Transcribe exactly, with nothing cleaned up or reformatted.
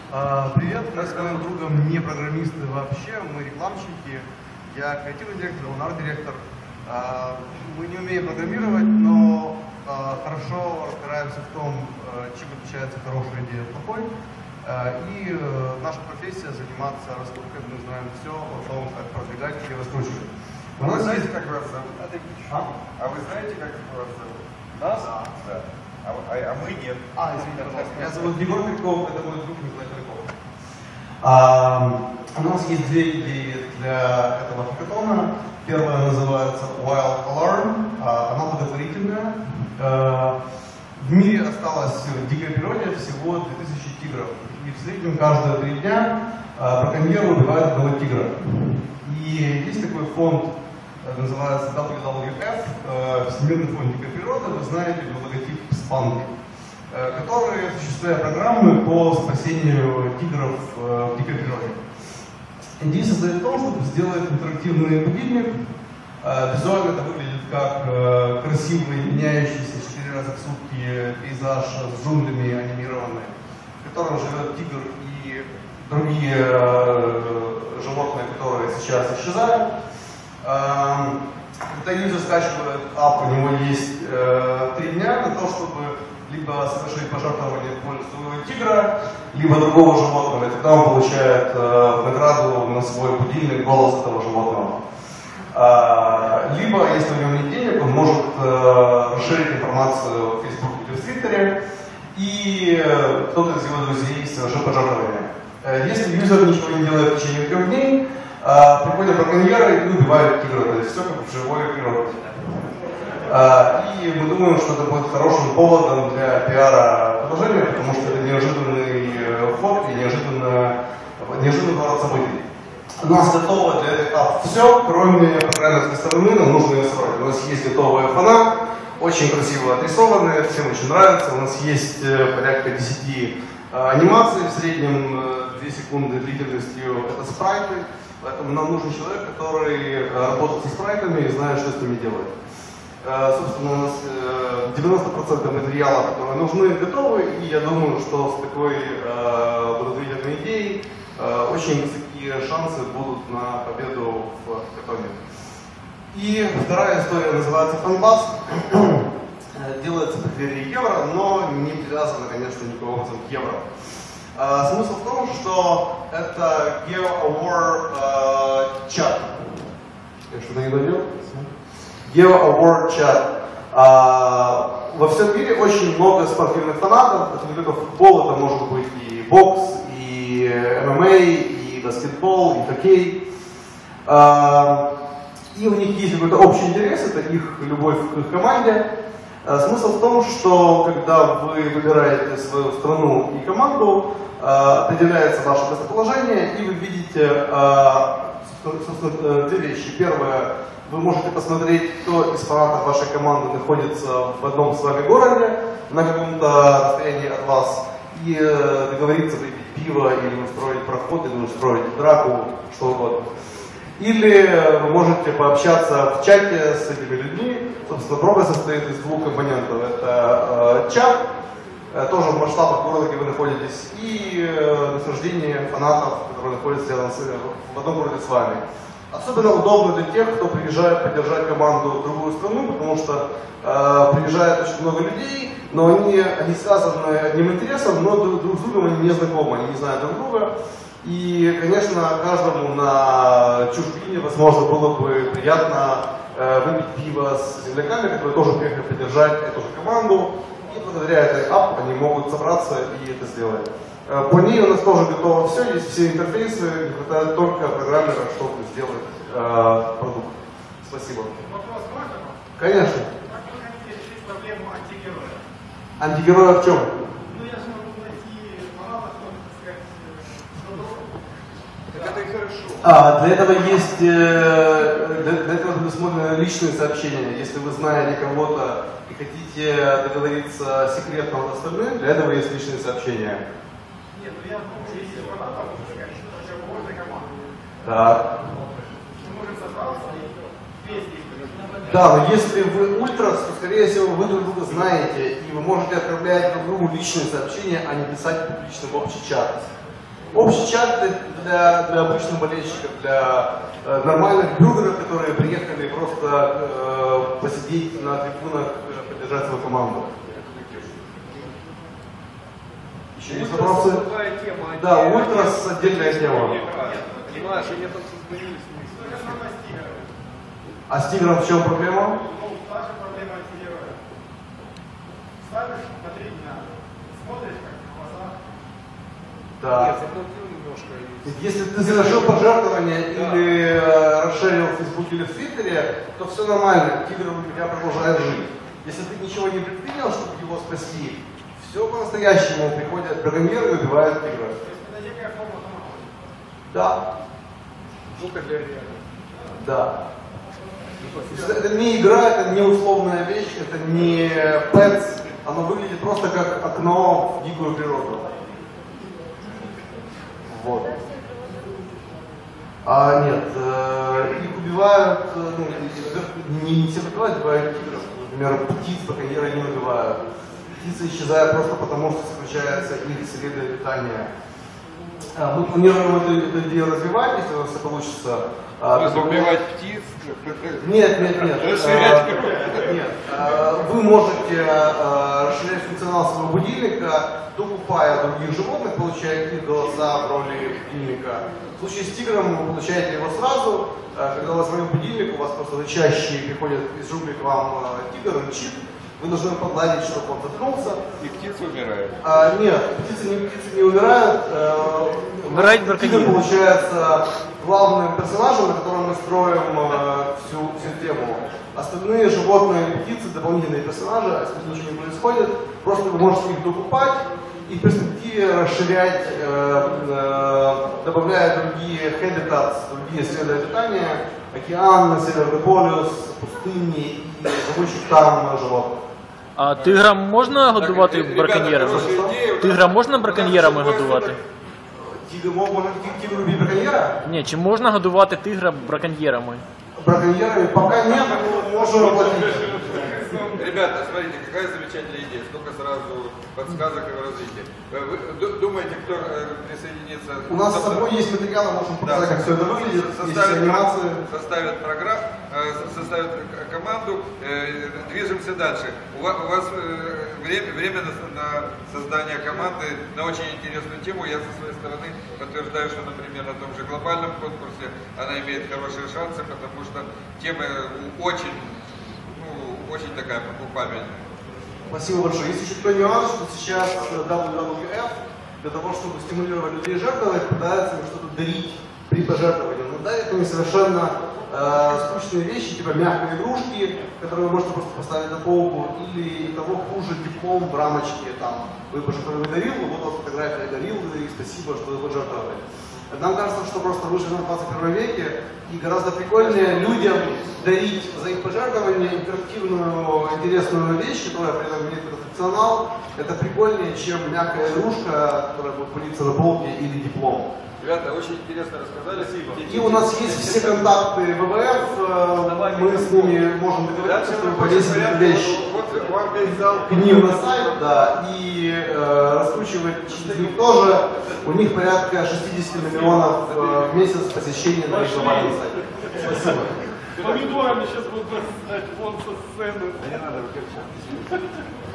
Привет, мы с моим другом не программисты вообще, мы рекламщики. Я креативный директор, он арт-директор. Мы не умеем программировать, но хорошо разбираемся в том, чем отличается хорошая идея от плохой. И наша профессия заниматься раскруткой, мы знаем все о том, как продвигать или раскручивать. А вы знаете, как вас зовут? А, а вы знаете, как вас зовут? Нас? Да. Да. А, а, а мы нет. А, извините, пожалуйста. Меня зовут Егор Криков, это мой друг Николай Криков. А, у нас есть две идеи для этого хакатона. Первая называется Wild Alarm, а, она благотворительная. А, в мире осталось в дикой природе всего две тысячи тигров. И в среднем каждые три дня а, браконьеры убивают одного тигра. И есть такой фонд, называется дабл ю дабл ю эф, Всемирный фонд дикой природы, вы знаете, логотип Спанки, которые осуществляют программы по спасению тигров в дикой природе. Идея состоит в том, чтобы сделать интерактивный будильник. Визуально это выглядит как красивый, меняющийся четыре раза в сутки пейзаж с джунглями анимированный, в котором живет тигр и другие животные, которые сейчас исчезают. Когда юзер скачивает ап, у него есть э, три дня на то, чтобы либо совершить пожертвование в пользу своего тигра, либо другого животного, и тогда он получает э, награду на свой будильник голос этого животного. Э, либо, если у него нет денег, он может э, расширить информацию в Фейсбуке или в Твиттере, и э, кто-то из его друзей совершит пожертвование. Э, если юзер ничего не делает в течение трех дней, Uh, приходят браконьеры и убивают тигра, то есть все как в живой природе. Uh, и мы думаем, что это будет хорошим поводом для пиара предложения, потому что это неожиданный ход и неожиданный, неожиданный поворот событий. У нас готово для этого все, кроме программной стороны, нам нужно ее строить. У нас есть готовая фона, очень красиво отрисованная, всем очень нравится. У нас есть порядка десяти анимаций, в среднем две секунды длительностью, это спрайты. Поэтому нам нужен человек, который работает со спрайтами и знает, что с ними делать. Собственно, у нас девяносто процентов материала, которые нужны, готовы, и я думаю, что с такой благотворительной идеей очень высокие шансы будут на победу в хакатоне. И вторая история называется Фанбас. Делается по преддверии евро, но не привязано, конечно, никаким образом к евро. Uh, смысл в том, что это GeoAward uh, чат. Я что-то не довел? GeoAward чат. Uh, во всем мире очень много спортивных фанатов. Это не только футбол, это может быть и бокс, и эм эм а, и баскетбол, и хоккей. Uh, и у них есть какой-то общий интерес, это их любовь к их команде. Смысл в том, что когда вы выбираете свою страну и команду, определяется ваше местоположение, и вы видите, собственно, две вещи. Первое, вы можете посмотреть, кто из фанатов вашей команды находится в одном с вами городе, на каком-то расстоянии от вас, и договориться выпить пиво, или устроить проход, или устроить драку, что угодно. Или вы можете пообщаться в чате с этими людьми. Собственно, проба состоит из двух компонентов. Это э, чат, э, тоже в масштабах города, где вы находитесь, и э, нахождение фанатов, которые находятся рядом с, в одном городе с вами. Особенно удобно для тех, кто приезжает поддержать команду в другую страну, потому что э, приезжает очень много людей, но они, они связаны одним интересом, но друг, друг с другом они не знакомы, они не знают друг друга. И, конечно, каждому на чужбине, возможно, было бы приятно э, выпить пиво с земляками, которые тоже приехали поддержать эту же команду. И благодаря этой ап они могут собраться и это сделать. Э, по ней у нас тоже готово все, есть все интерфейсы, не хватает только программера, чтобы сделать э, продукт. Спасибо. Вопрос можно? Конечно. Как вы хотите решить проблему антигероя? Антигероя в чем? Ну, я же могу найти фанатов, можно сказать, Так это и хорошо. А, для этого есть, э, для, для этого предусмотрены личные сообщения. Если вы знаете кого-то и хотите договориться секретно от остальных, для этого есть личные сообщения. Нет, ну я думаю, если фанатов, можно сказать, что это же можно команда. Так. Мы можем собраться и вместе. Да, но если вы ультрас, то, скорее всего, вы друг друга знаете, и вы можете отправлять друг другу личные сообщения, а не писать публично в общий чат. Общий чат для, для, для обычных болельщиков, для э, нормальных бюргеров, которые приехали просто э, посидеть на трибунах, э, поддержать свою команду. Еще есть вопросы? Да, ультрас отдельная тема. Понимаешь, они там создавились. А с тигром в чем проблема? Ну, та же проблема с героем. Ставишь на три дня, смотришь, как в глазах. Да. Нет, заплатил немножко. и- Если ты совершил пожертвование или э, расширил в Фейсбуке или в Твиттере, то все нормально, тигр у тебя продолжает жить. Если ты ничего не предпринял, чтобы его спасти, все по-настоящему приходят браконьеры и убивают тигра. То есть это некая форма самохода. Да, Штука для реальности. да. То есть это не игра, это не условная вещь, это не пэтс, оно выглядит просто как окно в дикую природу. Вот. А нет, э, их убивают, э, ну, не, не все убивают, убивают тигров. Например, птиц браконьеры не убивают. Птицы исчезают просто потому, что сокращается их среда питания. А, мы планируем эту, эту идею развивать, если у нас все получится. А, То есть добавлять- убивать птиц? Нет, нет, нет. Расширять А, круг. Нет. А, Вы можете а, расширять функционал своего будильника, докупая других животных, получаете до в роли будильника. В случае с тигром вы получаете его сразу. А, Когда у вас звонит будильник, у вас просто рычащий приходит из джунглей к вам а, тигр, рычит. Вы должны погладить, чтобы он заткнулся. И птицы умирают. А, нет, птицы не, птицы не умирают. Э, Умирает Тигр браконьер. получается главным персонажем, на котором мы строим э, всю, всю тему. Остальные животные и птицы дополнительные персонажи, а если ничего не происходит, просто вы можете их докупать и в перспективе расширять, э, э, добавляя другие habitats, другие среды питания, океан, Северный полюс, пустыни и живущих там животных. А тигра можна годувати Так, браконьєрами? ребята, хорошая идея. Тигра можна У нас браконьєрами еще годувати? Тигр, можно тигр убить браконьера? Ні, чи можна годувати тигра браконьєрами? Браконьерами пока нет, но можем оплатить. Ребята, смотрите, какая замечательная идея, сколько сразу подсказок и развития. Вы ду- думаете, кто э, присоединится? У нас с Собственно, собой есть материалы, можем да, показать, как все это выглядит, есть составят, анимации. составят программу, составят к- команду, э, движемся дальше. У ва- у вас э, время, время на, с- на создание команды на очень интересную тему. Я со своей стороны подтверждаю, что, например, на том же глобальном конкурсе она имеет хорошие шансы, потому что тема очень, ну, очень такая покупабельная. Спасибо большое. Есть еще такой нюанс, что сейчас дабл ю дабл ю эф для того, чтобы стимулировать людей жертвовать, пытается им что-то дарить при пожертвовании. Но дарят они совершенно э, скучные вещи, типа мягкие игрушки, которые вы можете просто поставить на полку, или того хуже диплом в рамочке, там, вы пожертвовали дарил, вот у вас фотография дарил, и спасибо, что вы пожертвовали. Нам кажется, что просто выжили в двадцать первом веке, и гораздо прикольнее людям дарить за их пожертвование интерактивную, интересную вещь, которая при этом имеет какой-то функционал. Это прикольнее, чем мягкая игрушка, которая будет пылиться на полке, или диплом. Ребята, очень интересно рассказали. И у нас есть все контакты вэ вэ эф, э, мы с ними можем договориться, чтобы повесить эту вещь Вот вам весь зал. к ним на сайт, да, и э, раскручивать через них тоже. У них порядка шестьдесят миллионов э, в месяц посещений на их глобальном сайте. Спасибо. Помидорами сейчас будут бросать вон со сцены. Не надо выключать.